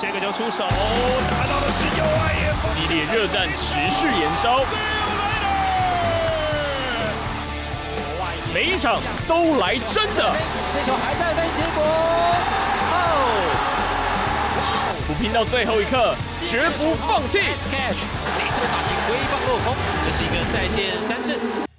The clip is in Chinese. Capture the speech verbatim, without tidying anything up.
这个就出手，打到的是右外野， 激烈热战持续延烧，每一场都来真的。 这球还在飞，结果哦， 不拼到最后一刻，绝不放弃。 这一次的打击挥棒落空，这是一个再见三振。